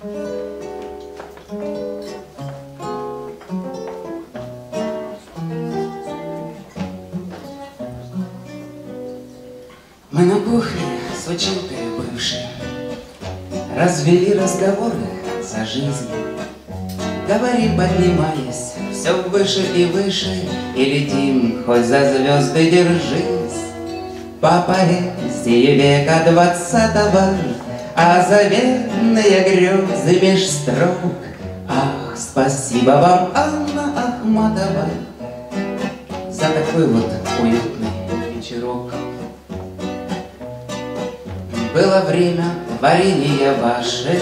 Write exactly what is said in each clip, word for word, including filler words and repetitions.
Мы на кухне с училкой бывшей развели разговоры за жизнь. Говорим, поднимаясь все выше и выше, и летим, хоть за звезды держись. По поэзии века двадцатого озаренные грезы меж строк. Ах, спасибо вам, Анна Ахматова, за такой вот уютный вечерок. Было время творения ваше,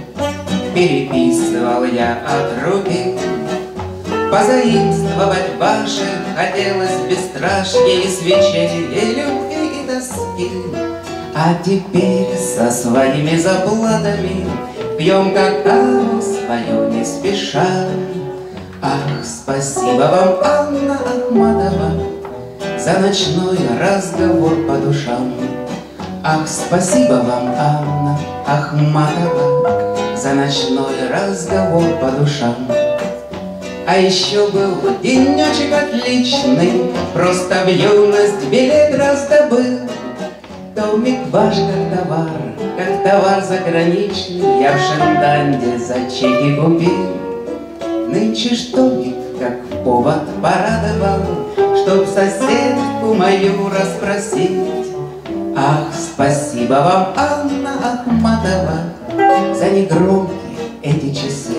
переписывал я от руки. Позаимствовать ваши хотелось бесстрашие и свечей, и любви, и тоски. А теперь со своими заплатами пьем какао свое не спеша. Ах, спасибо вам, Анна Ахматова, за ночной разговор по душам. Ах, спасибо вам, Анна Ахматова, за ночной разговор по душам. А еще был денечек отличный, просто в юность билет раздобыл. Томик ваш как товар, как товар заграничный, я в Шенданде за чеки купил. Нынче ж томик как повод порадовал, чтоб соседку мою расспросить. Ах, спасибо вам, Анна Ахматова, за негромкие эти часы.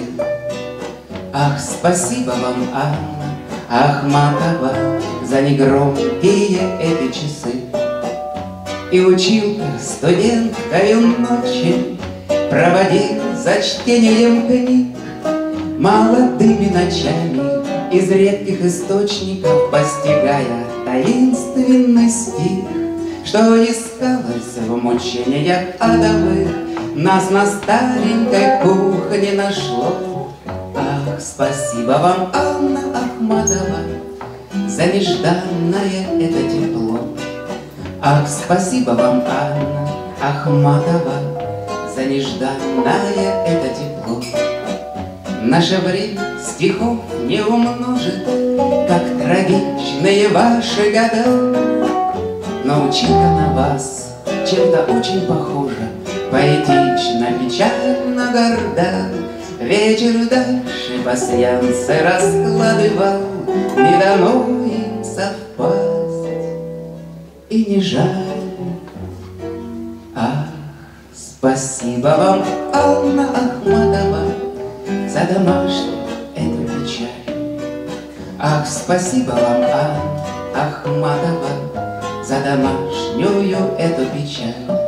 Ах, спасибо вам, Анна Ахматова, за негромкие эти часы. И училка студенткою ночи проводил за чтением книг, молодыми ночами из редких источников постигая таинственный стих, что искалось в мучениях адовых, нас на старенькой кухне нашло. Ах, спасибо вам, Анна Ахматова, за нежданное это тепло. Ах, спасибо вам, Анна Ахматова, за нежданное это тепло. Наше время стихов не умножит, как трагичные ваши года. Но училка на вас чем-то очень похожа, поэтично, печально, горда. Вечер дальше пасьянсы раскладывал, не дано им совпасть, и не жаль. Ах, спасибо вам, Анна Ахматова, за домашнюю эту печаль. Ах, спасибо вам, Анна Ахматова, за домашнюю эту печаль.